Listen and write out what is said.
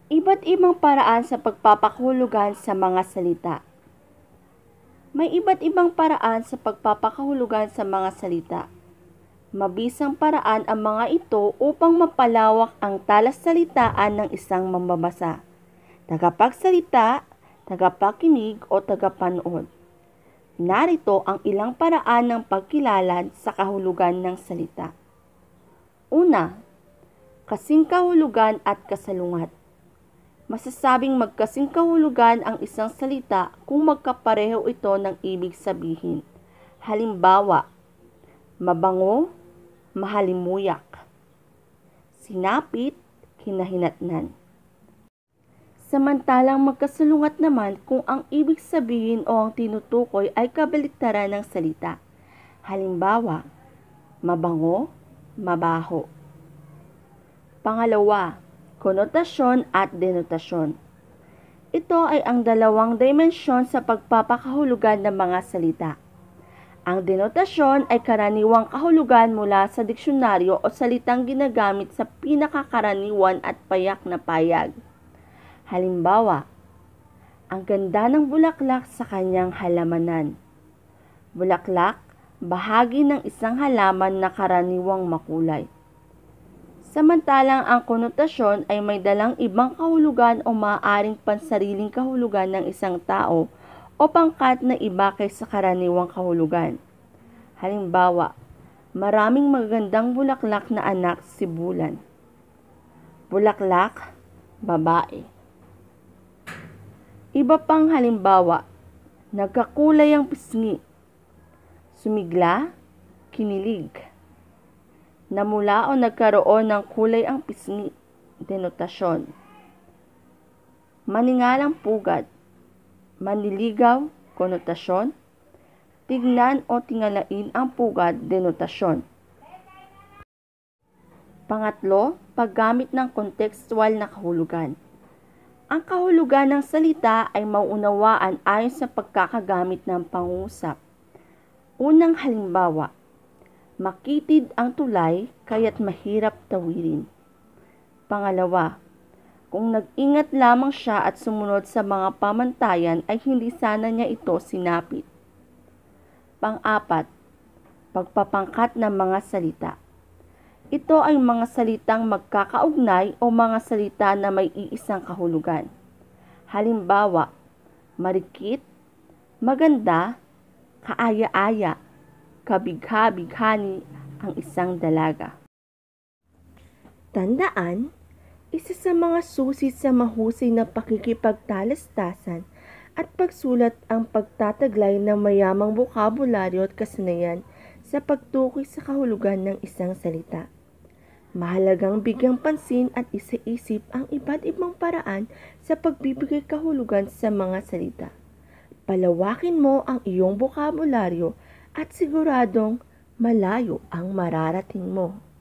Iba't ibang paraan sa pagpapakahulugan sa mga salita. May iba't ibang paraan sa pagpapakahulugan sa mga salita. Mabisang paraan ang mga ito upang mapalawak ang talasalitaan ng isang mambabasa, tagapagsalita, tagapakinig o tagapanood. Narito ang ilang paraan ng pagkilala sa kahulugan ng salita. Una, kasing kahulugan at kasalungat. Masasabing magkasing kahulugan ang isang salita kung magkapareho ito ng ibig sabihin. Halimbawa, mabango, mahalimuyak. Sinapit, kinahinatnan. Samantalang magkasalungat naman kung ang ibig sabihin o ang tinutukoy ay kabaliktaran ng salita. Halimbawa, mabango, mabaho. Pangalawa, konotasyon at denotasyon. Ito ay ang dalawang dimensyon sa pagpapakahulugan ng mga salita. Ang denotasyon ay karaniwang kahulugan mula sa diksyonaryo o salitang ginagamit sa pinakakaraniwan at payak na payag. Halimbawa, ang ganda ng bulaklak sa kanyang halamanan. Bulaklak, bahagi ng isang halaman na karaniwang makulay. Samantalang ang konotasyon ay may dalang ibang kahulugan o maaaring pansariling kahulugan ng isang tao o pangkat na iba kaysa karaniwang kahulugan. Halimbawa, maraming magagandang bulaklak na anak si Bulan. Bulaklak, babae. Iba pang halimbawa, nagkakulay ang pisngi. Sumigla, kinilig. Namula o nagkaroon ng kulay ang pisngi, denotasyon. Maningalang pugad, manliligaw, konotasyon. Tignan o tingalain ang pugad, denotasyon. Pangatlo, paggamit ng kontekstual na kahulugan. Ang kahulugan ng salita ay mauunawaan ayon sa pagkakagamit ng pangungusap. Unang halimbawa, makitid ang tulay kaya't mahirap tawirin. Pangalawa, kung nag-ingat lamang siya at sumunod sa mga pamantayan ay hindi sana niya ito sinapit. Pang-apat, pagpapangkat ng mga salita. Ito ay mga salitang magkakaugnay o mga salita na may iisang kahulugan. Halimbawa, marikit, maganda, kaaya-aya, kabigha-bighani ang isang dalaga. Tandaan, isa sa mga susi sa mahusay na pakikipagtalastasan at pagsulat ang pagtataglay ng mayamang bokabularyo at kasanayan sa pagtukoy sa kahulugan ng isang salita. Mahalagang bigyang pansin at isa-isip ang iba't ibang paraan sa pagbibigay kahulugan sa mga salita. Palawakin mo ang iyong bokabularyo at siguradong malayo ang mararating mo.